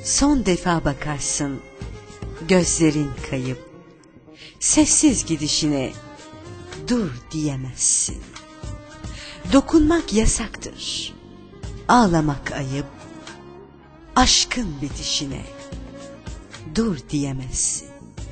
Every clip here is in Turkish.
Son defa bakarsın, gözlerin kayıp, sessiz gidişine dur diyemezsin. Dokunmak yasaktır, ağlamak ayıp, aşkın bitişine dur diyemezsin.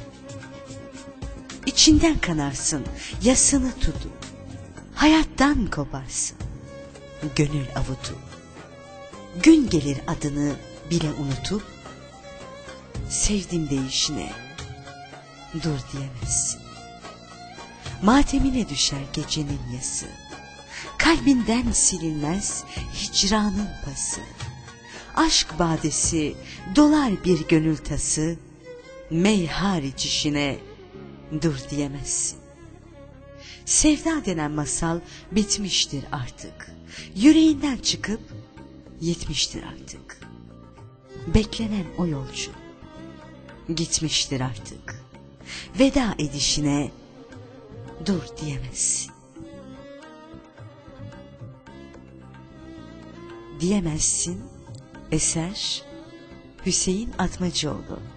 İçinden kanarsın, yasını tutup, hayattan koparsın, gönül avutup, gün gelir adını bile unutup, sevdim deyişine dur diyemezsin. Matemine düşer gecenin yası, kalbinden silinmez hicranın pası. Aşk badesi dolar bir gönül tası, mey hariç işine dur diyemezsin. Sevda denen masal bitmiştir artık, yüreğinden çıkıp yetmiştir artık. Beklenen o yolcu gitmiştir artık, veda edişine dur diyemezsin. Diyemezsin. Eser Hüseyin Atmacıoğlu.